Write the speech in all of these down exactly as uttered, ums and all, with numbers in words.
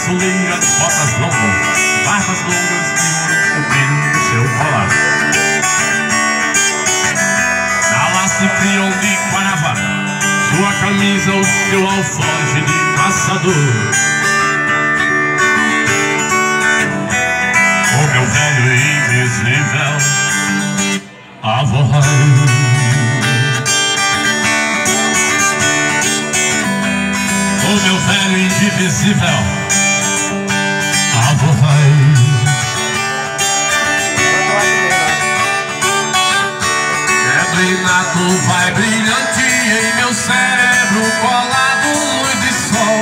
fuleira, botas longas, barbas longas e ouro cobrindo o seu colar. Na lace frion de Guarava, sua camisa, o seu alforje de caçador. O meu velho e invisível avô Rei. O meu velho e indivisível avô Rei. Nato vai brilhante em meu cérebro, colado luz de sol.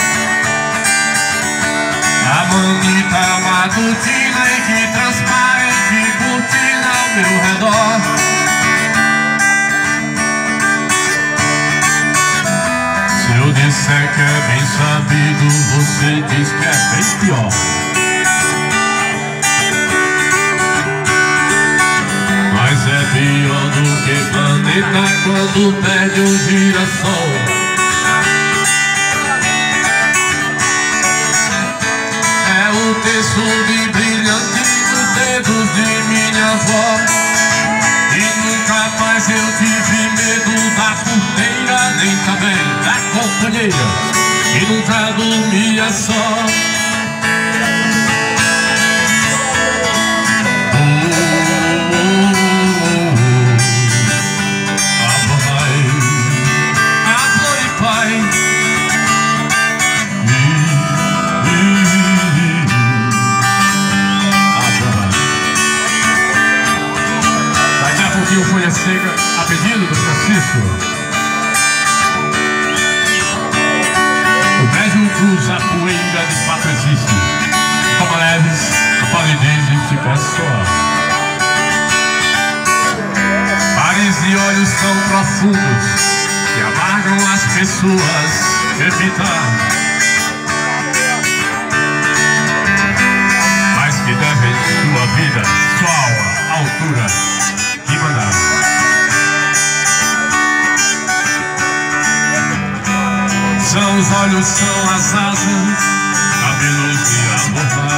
A manita matutina e que transparente cortina ao meu redor. Se eu disser que é bem sabido, você diz que é bem pior. Mas é pior do que planeta quando perde um girassol. É o terço de brilhante nos dedos de minha avó. E nunca mais eu tive medo da porteira, nem também da companheira, e nunca dormia só. Eu fui a cega a pedido do Francisco. O médium cruza a poeira, de fato existe. Toma leves, a palidez e fica só. Pares e olhos tão profundos que amargam as pessoas. Evita, mas que devem sua vida, sua alma, altura. São os olhos, são as asas, cabelos de amor.